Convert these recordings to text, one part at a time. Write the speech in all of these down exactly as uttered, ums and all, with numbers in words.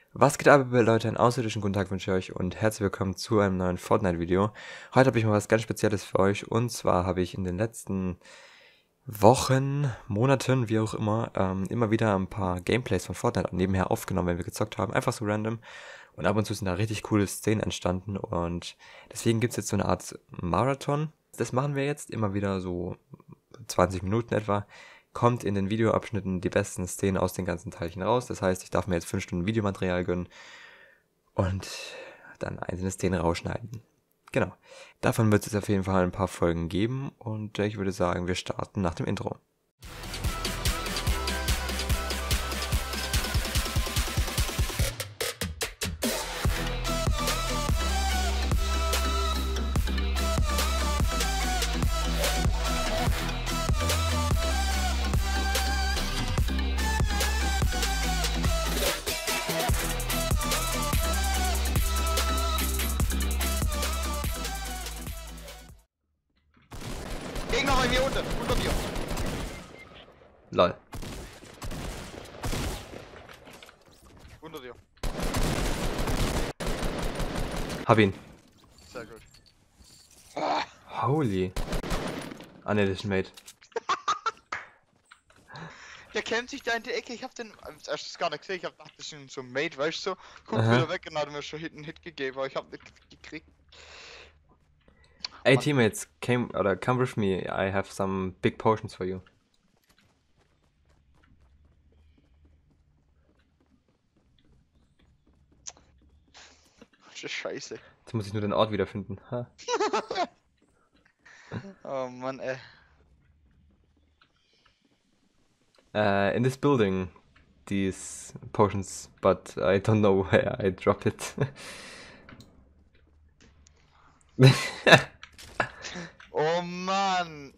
Was geht ab, Leute? Einen außerirdischen guten Tag wünsche ich euch und herzlich willkommen zu einem neuen Fortnite-Video. Heute habe ich mal was ganz Spezielles für euch, und zwar habe ich in den letzten Wochen, Monaten, wie auch immer, ähm, immer wieder ein paar Gameplays von Fortnite nebenher aufgenommen, wenn wir gezockt haben, einfach so random. Und ab und zu sind da richtig coole Szenen entstanden, und deswegen gibt es jetzt so eine Art Marathon. Das machen wir jetzt immer wieder so zwanzig Minuten etwa. Kommt in den Videoabschnitten die besten Szenen aus den ganzen Teilchen raus. Das heißt, ich darf mir jetzt fünf Stunden Videomaterial gönnen und dann einzelne Szenen rausschneiden. Genau. Davon wird es auf jeden Fall ein paar Folgen geben, und äh, ich würde sagen, wir starten nach dem Intro. Gegner bei mir unten, unter dir. Lol. Unter dir. Hab ihn. Sehr gut. Holy. Ah ne, das ist ein Mate. Der kämpft sich da in die Ecke. Ich hab den als erstes gar nicht gesehen. Ich hab gedacht, das ist so ein Mate, weißt du? So, guck Aha. wieder weg und hat mir schon einen Hit gegeben, aber ich hab nicht gekriegt. Hey Mann. teammates, came oder come with me. I have some big potions for you. Das ist scheiße. Jetzt muss ich nur den Ort wiederfinden. Ha. Oh Mann, ey. Uh, in this building, these potions, but I don't know where I drop it. Oh Mann.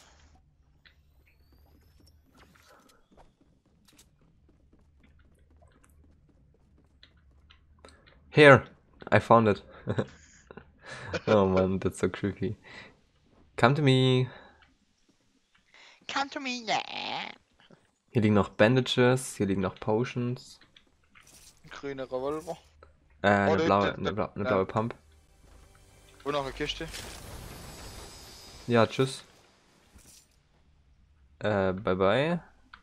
Here, I found it. Oh man, that's so creepy. Come to me. Come to me, yeah. Hier liegen noch Bandages, hier liegen noch Potions. Ein grüner Revolver. Äh, eine, Oh, der- blaue, der- eine, der- bla eine ja. blaue Pump. Und noch eine Kiste. Ja, tschüss. Äh, bye bye.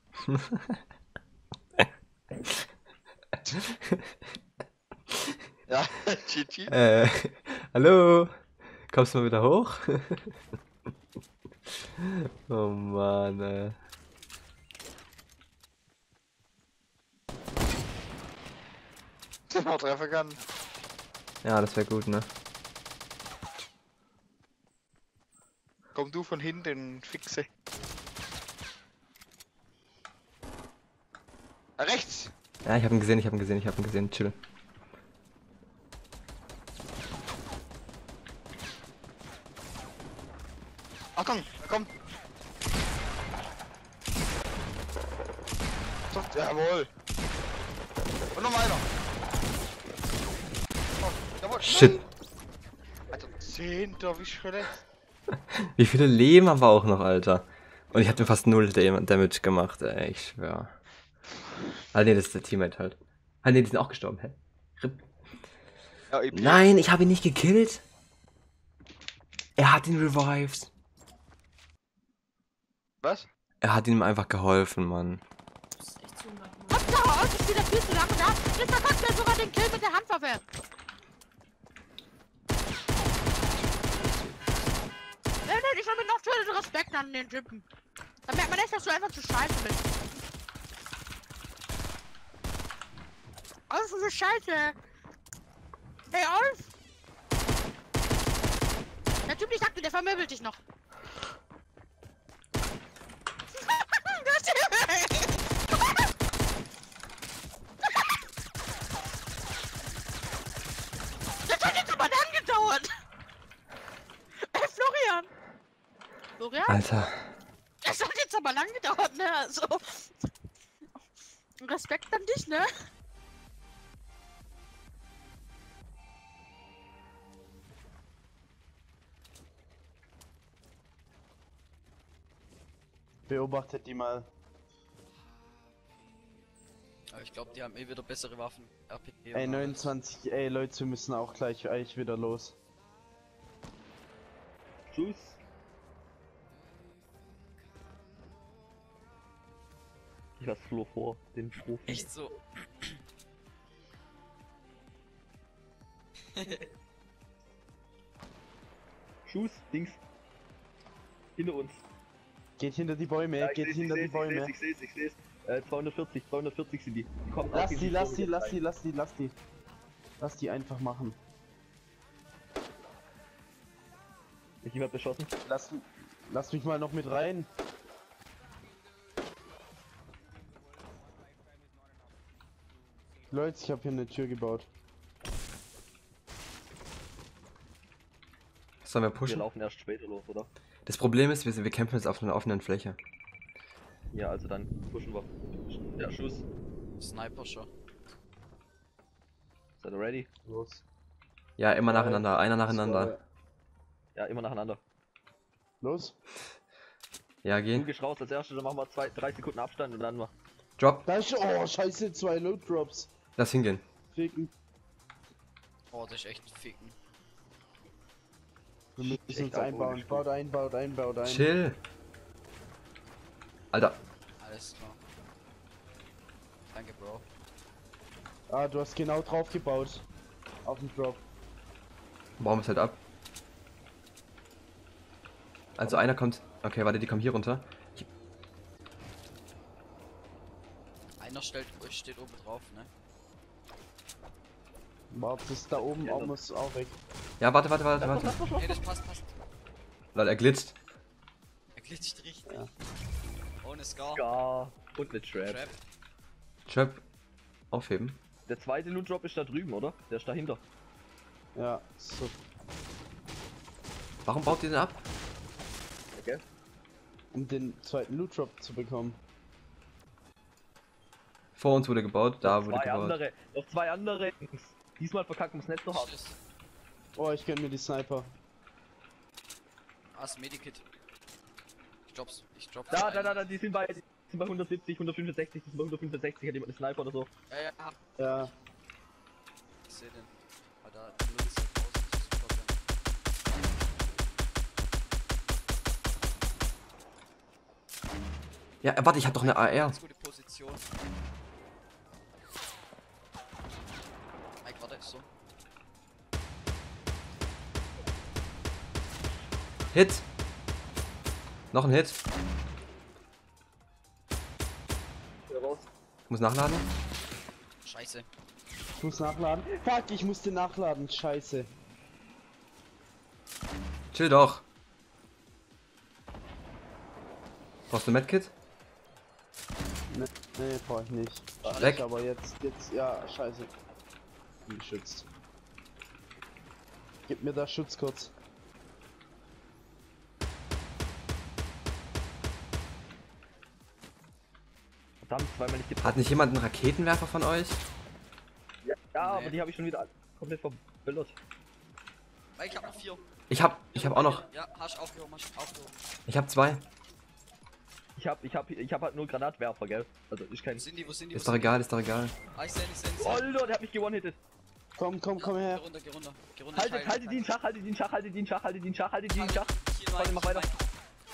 Ja, G G. Äh, hallo? Kommst du mal wieder hoch? Oh Mann, ey. Den wir treffen kann. Ja, das wäre gut, ne? Komm du von hinten und fixe. Ah, rechts! Ja, ich hab ihn gesehen, ich hab ihn gesehen, ich hab ihn gesehen. Chill. Achtung, er kommt! So, jawohl! Und noch einer! Oh, jawohl! Shit. Nein. Alter, zehnter, wie schrecklich! Wie viele Leben haben wir auch noch, Alter? Und ich hab mir fast null Dam- Damage gemacht, ey, ich schwör. Ah ne, das ist der Teammate halt. Ah ne, die sind auch gestorben, hä? Rip. Ja, E P. Nein, ich habe ihn nicht gekillt. Er hat ihn revived. Was? Er hat ihm einfach geholfen, Mann. Hauptsache aus, ich stehe da viel zu lange da. Jetzt verkackt er sogar den Kill mit der Handwaffe. Nein, nein, ich will mit noch töten Respekt an den Typen. Da merkt man echt, dass du einfach zu scheiße bist. Auf, du Scheiße. Ey, auf. Der Typ, ich sagte, der vermöbelt dich noch. Das hat jetzt aber lang gedauert. Ey, Florian. Florian? Alter. Das hat jetzt aber lang gedauert, ne? Also. Respekt an dich, ne? Beobachtet die mal. Aber ich glaube, die haben eh wieder bessere Waffen. R P G. Ey, neunundzwanzig, ey Leute, wir müssen auch gleich eigentlich wieder los. Tschüss. Ich lasse Flo vor, den Profi. Echt so. Schuss, Dings. Hinter uns. Geht hinter die Bäume, Ja, ich geht seh's, hinter ich die seh's, Bäume. Ich seh's, ich seh's, ich seh's. Äh, zweihundertvierzig, zweihundertvierzig sind die. Die kommen Lass auch in die, lass die, Kurve lass rein. die, lass die, lass die. Lass die einfach machen. Ist jemand beschossen? Lass, lass mich mal noch mit rein. Leute, ich habe hier eine Tür gebaut. Sollen wir Wir pushen? laufen erst später los, oder? Das Problem ist, wir, sind- wir kämpfen jetzt auf einer offenen Fläche. Ja, also dann pushen wir. Ja, Schuss. Sniper schon. Seid ihr ready? Los. Ja, immer Zwei, nacheinander, einer nacheinander. Ja, immer nacheinander. Los. Ja, Du geh. gehst raus als erstes, dann machen wir zwei, drei Sekunden Abstand und dann mal. Drop. Da ist, oh, scheiße, zwei Load Drops. Lass hingehen. Ficken. Oh, das ist echt ein Ficken. Wir müssen Echt uns auf einbauen. Ohren Baut ein, baut ein, baut ein. Chill. Alter, Alles klar. Danke, Bro. Ah, du hast genau drauf gebaut. Auf den Drop. bauen wir es halt ab. Also einer kommt. Okay, warte, die kommen hier runter. Ich, Einer stellt, steht oben drauf, ne? Warte, das da oben auch muss auch weg. ja, warte, warte, warte, warte. Ey, das passt, passt. Lol, er glitscht. Er glitscht richtig. Ja. Ohne Scar. Ja, und eine Trap. Trap. Trap. Aufheben. Der zweite Loot Drop ist da drüben, oder? Der ist dahinter. Ja, so. Warum baut ihr den ab? Okay. Um den zweiten Loot Drop zu bekommen. Vor uns wurde gebaut, da wurde Zwei gebaut. andere. Noch zwei andere. Diesmal verkacken wir es nicht so hart. Tschüss. Oh, ich gönn mir die Sniper. Ah, das Medikit. Ich drop's. Ich drop's. Da, ein. da, da, da, die sind bei, die sind bei hundertsiebzig, hundertfünfundsechzig, die sind bei hundertfünfundsechzig, hat jemand einen Sniper oder so. Ja, ja, hab- Ja. ich seh den. Alter, der Loot ist halt raus. Das ist super sein. Ja, äh, warte, ich hab doch eine A R. Ganz gute Position. Mike, warte, so. Hit. Noch ein Hit. Wieder raus. Ich muss nachladen. Scheiße. Ich muss nachladen. Fuck, ich musste nachladen. Scheiße. Chill doch. Brauchst du Medkit? Ne, nee, brauch ich nicht. Weg. Ich aber jetzt, jetzt, ja, scheiße. Bin geschützt. Gib mir da Schutz kurz. Verdammt, zweimal nicht getroffen. Hat nicht jemand einen Raketenwerfer von euch? Ja, Nee. aber die habe ich schon wieder komplett verbillert. Mike, ich hab noch vier. Ich hab, ich hab auch noch. Ja, hast aufgehoben, hast aufgehoben. Ich hab zwei. Ich hab, ich hab, ich hab halt nur Granatwerfer, gell? Also ich kein. Wo sind die, wo sind die? Ist wo doch sind egal, ist doch egal. die? Ah, ich seh, ihn, ich seh, ihn, ich seh. ihn. Alter, der hat mich gewonnen-hittet. Komm, komm, komm Geh her. runter, geh runter. Geh runter. Haltet, teilen, haltet die in teilen. Schach, haltet die in Schach, haltet die in Schach, haltet die in Schach, haltet die in Schach. Kill Warte, Mike, mach kill weiter. Mike.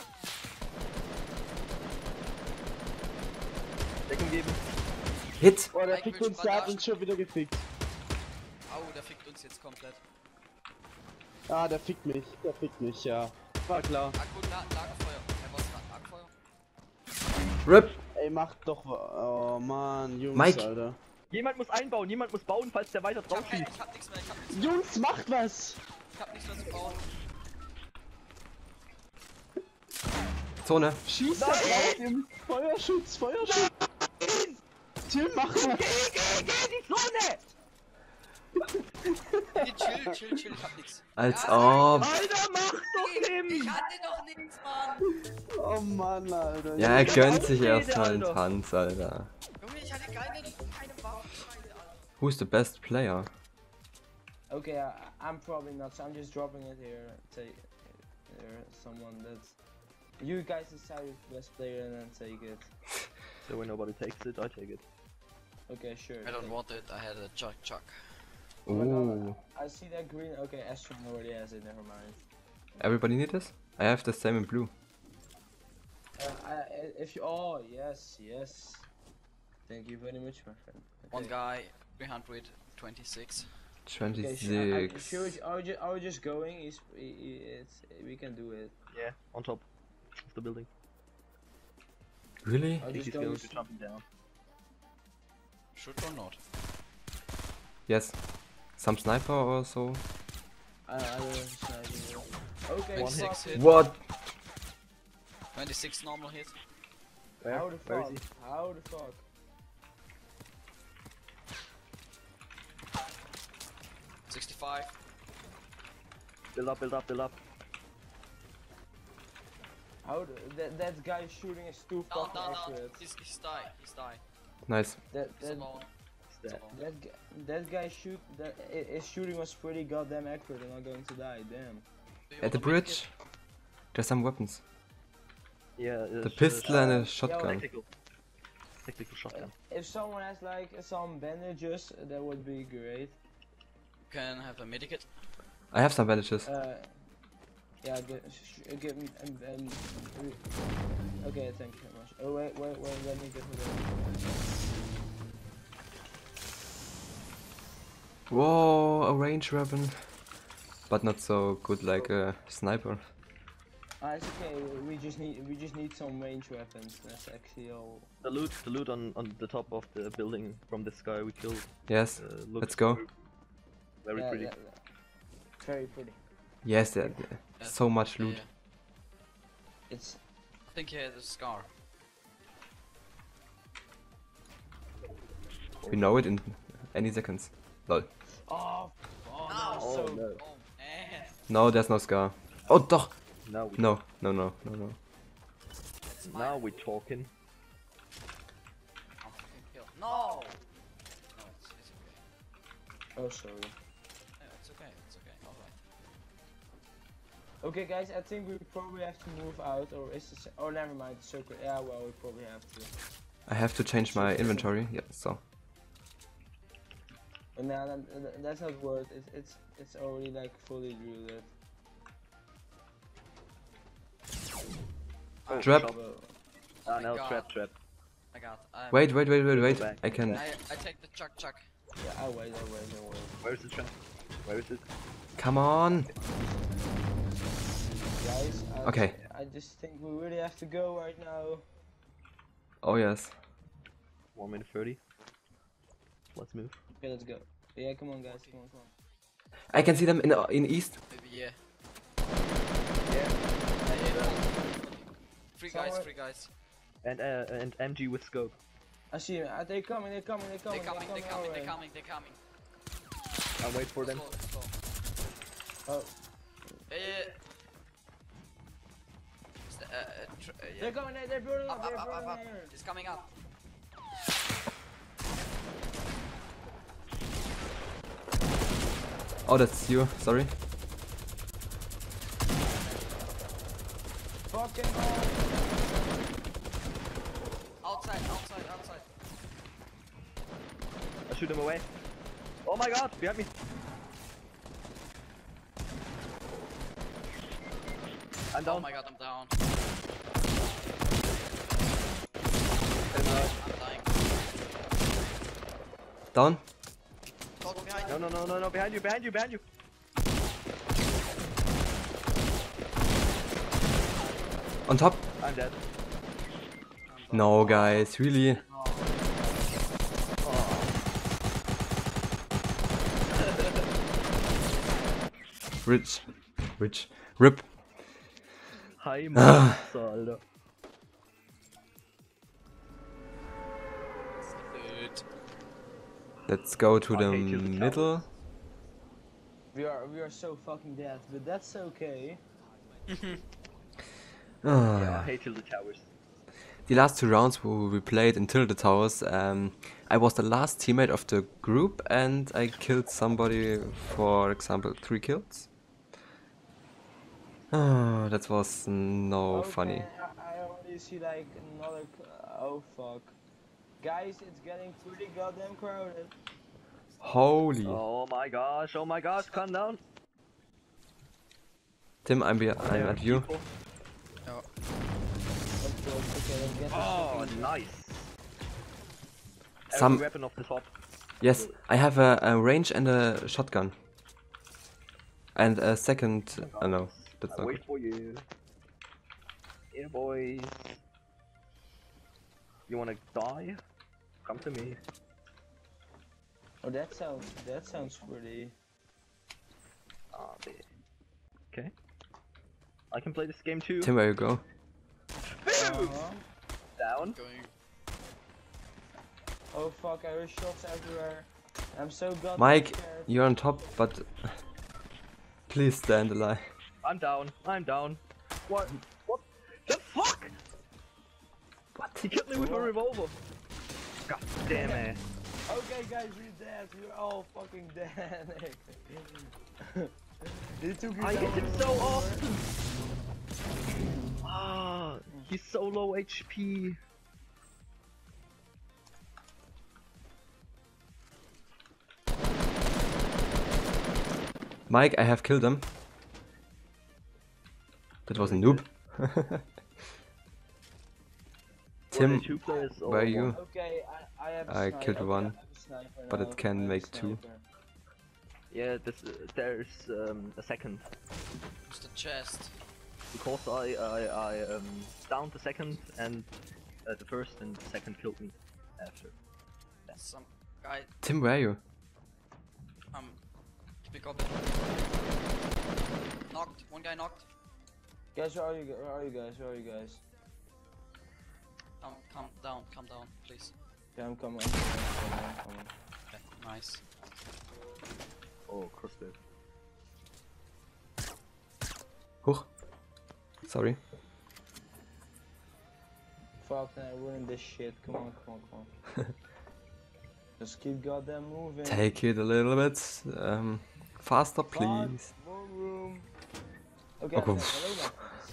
Deckung geben. Hit. Oh, der Mike fickt will uns, der hat Bandage. uns schon wieder gefickt. Au, der fickt uns jetzt komplett. Ah, der fickt mich. Der fickt mich, ja. War klar. Akku, La Lagerfeuer. Er war's La- Lagerfeuer. Rip. Ey, mach doch. wa- Oh Mann, Jungs, Mike. Alter. Jemand muss einbauen, jemand muss bauen, falls der weiter Ich drauf hab, kein- schießt. ich hab nichts mehr, ich hab nichts mehr. Jungs, macht was! Ich hab nichts mehr zu bauen. Zone. Schießt da drauf, Jungs! Feuerschutz, Feuerschutz! Tim, mach was! Die Sonne! Nee, chill, chill, chill, ich hab nichts. Als Ja, ob. Alter, mach doch Ich Tim! hatte doch nichts, Mann. Oh Mann, Alter. Ja, er gönnt sich Ausrede, erstmal einen Alter. Tanz, Alter. Junge, ich hatte keine, keine Waffen. Alter. Who's the best player? Okay, I, I'm probably not, so I'm just dropping it here. Take there, someone that's. You guys decide who's the best player and then take it. So when nobody takes it, I take it. Okay, sure. I don't take- want it, I had a chuck chuck. Oh my God, Ooh. I see that green. Okay, Astron already has it. Never mind. Everybody need this? I have the same in blue. Uh, I, if you, oh yes, yes. Thank you very much, my friend. One Okay. guy, three hundred twenty-six. Okay, sh- I- I- twenty-six. Sure, are we just, are we just going? Is it's we can do it. Yeah, on top of the building. Really? Are I we think just he's going? going to jumping down. Should or not? Yes. Some sniper or so. I, I don't know. Okay, One fuck. hit. What? twenty-six normal hit. Where? How the Where is fuck? he? How the fuck? sixty-five. Build up, build up, build up. How the, that that guy shooting is too Down, fucking down, down. accurate. He's, he's died. He's died. Nice. That He's that alone. He's He's dead. alone. that gu- that guy shoot that i- his shooting was pretty goddamn accurate. I'm not going to die. Damn. Do you At the want a medikit? bridge, there's some weapons. Yeah, uh, The sh- pistol and uh, a shotgun. Tactical. Tactical shotgun. If someone has like some bandages, that would be great. Can have a medikit. I have some bandages. Uh, yeah, give, sh- sh- give me. Um, um, re- okay, thank you very much. Oh wait, wait, wait. Let me get rid of. Whoa, a range weapon. But not so good like a sniper. Ah, it's okay. We just need we just need some range weapons. That's actually all. The loot, the loot on, on the top of the building from this guy we killed. Yes. Uh, looks Let's go. Very Yeah, pretty. yeah, yeah. Very pretty. Yes, there, Yeah. so much Yeah, loot. yeah. It's I think he had a scar. We know it in any seconds. Lol. oh, oh No. no, so no. Oh man. No, there's no scar. Oh, doch. Now we, No, no, no, no, no. That's my now we're talking. I'm fucking killed. No! No, it's, it's okay. oh sorry. No, it's okay, it's okay, alright. Okay, guys, I think we probably have to move out, or is this? Oh, never mind. It's okay. Yeah, well, we probably have to. I have to change my inventory. Yeah, so. But now that, that- that's not worth. It's it's it's already like fully looted. Oh, Trap. shop. Well, Oh Ah, my now God. trap, trap. I got. I'm, Wait, wait, wait, wait, wait. back. I can. I, I take the chuck chuck. yeah, I wait, I wait, I wait. Where is the trap? Where is it? Come on. Guys, I, Okay. I just think we really have to go right now. Oh yes. one minute thirty. Let's move. Okay, let's go. Yeah, come on, guys, come on, come on. I can see them in uh, in east. Maybe yeah. Yeah. Yeah, yeah. Three guys, Somewhere- three guys. And uh, and M G with scope. I see him. Uh, they're coming, they're coming, they're coming, They're coming, they're coming, our they're way. coming, they're coming. I'll wait for them. Let's go, let's go. Oh, Yeah, yeah. Is the- uh, uh, tr- uh, yeah. they're coming, they're, they're building up, Up, they're up, up, building up, up. here. It's coming up. Oh, that's you. Sorry. Fucking hell. Outside, outside, outside. I shoot him away. Oh my god, behind me. I'm Oh down. my god, I'm down. And, uh, I'm dying. Down. Talk behind no, you. no, no, no, no, behind you, behind you, behind you. On top. I'm dead. No, guys, really. Rich. Rich. Rip. Hi, Monster, Alter. Good. Let's go to I the hate you, the middle. We are, we are so fucking dead, but that's okay. Ah. Yeah, I hate till the towers. The last two rounds where we played until the towers, um, I was the last teammate of the group and I killed somebody, for example, three kills. Oh, that was no Okay, funny. I, I already see like another. c- Oh fuck. Guys, it's getting pretty goddamn crowded. Holy. Oh my gosh, oh my gosh, calm down. Tim, I'm, be I'm at you. Okay, okay, let's get this Oh, fucking- nice. Some- Every weapon off the top. Yes, I have a, a range and a shotgun. And a second. Oh no, that's I not wait good. for you. Yeah, boys. You wanna die? Come to me. Oh, that sounds that sounds pretty. Ah, babe. Okay. I can play this game too. Tim, where you go? Uh-huh. Down. Going. Oh fuck! I hear shots everywhere. I'm so goddamn Mike, scared. you're on top, but please stand alive. I'm down. I'm down. What? What the fuck? What? He killed me with a revolver. God damn it. Okay, guys, we're dead. We're all fucking dead. He took his I hit own him so revolver. often. Ah, he's so low H P. Mike, I have killed him. That was a noob. Tim, two players or where are you? one? Okay, I, I have a I sniper. killed Okay, one, I have a sniper but now. it can I have a make two. sniper. Yeah, this, uh, there's um, a second. It's the chest. Because I, I, I um, downed the second and uh, the first and the second killed me after. There's some guy. Tim, where are you? Um. Pick up. Knocked. One guy knocked. Guys, where are you? gu- Where are you guys? Where are you guys? Um. Calm down. Calm down, please. Yeah, I'm coming. I'm coming. I'm coming, I'm coming. Okay. Nice. Oh, crossbow. Huch. Sorry. Fuck, man, I ruined this shit. Come on, come on, come on. Just keep goddamn moving. Take it a little bit um, faster, Fuck, please. more room. Okay, Okay. I'm back. Hello,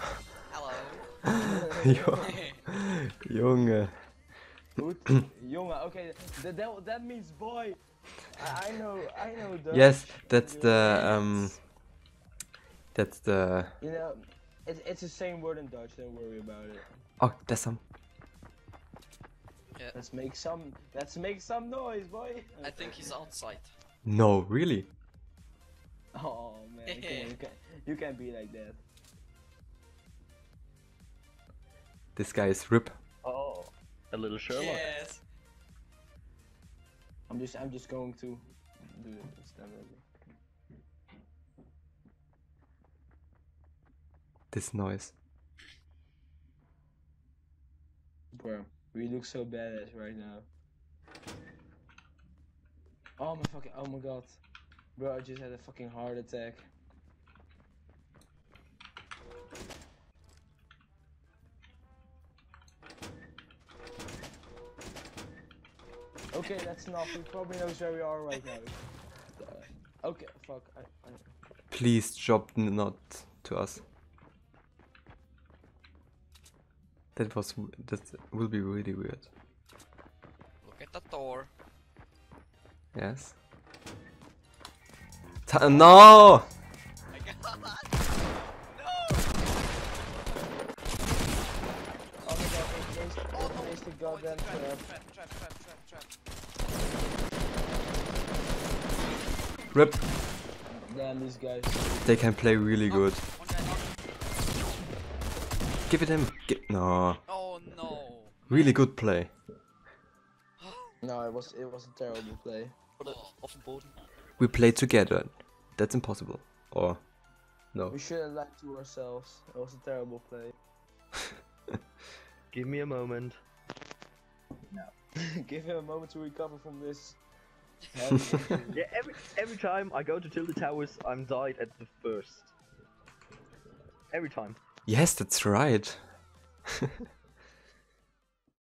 my friends. Hello. Junge. Goed. Jongen, okay, that, that, that means boy. I, I know, I know Dutch. Yes, that's you the know. um. That's the. You know, it's it's the same word in Dutch. Don't worry about it. Oh, there's some. Let's make some. Let's make some noise, boy. I think he's outside. No, really? Oh man, come on, you can't, you can't be like that. This guy is Rip. Oh, a little Sherlock. Yes. I'm just, I'm just going to do it instead of. This noise. Bro, we look so badass right now. Oh my fucking, oh my god. Bro, I just had a fucking heart attack. Okay, that's enough. He probably knows where we are right now. Uh, okay, fuck. I, I... Please drop n- not to us. That was. w- That will be really weird. Look at the door. Yes. Ta- no! Oh my god. No. Oh my god, they placed, they Oh no. placed the Oh, it's a goddamn trap, trap. trap, trap, trap, trap, trap. Rip. Damn, these guys. They can play really good. One guy knocked. Give it him. Gi- no. Oh no. Really good play. No, it was, it was a terrible play. Oder auf dem Boden. We play together. That's impossible. Or no. We shouldn't lie to ourselves. It was a terrible play. Give me a moment. Give him a moment to recover from this. heavy injury. Yeah, every every time I go to Tilted Towers, I'm died at the first. Every time. Yes, that's right.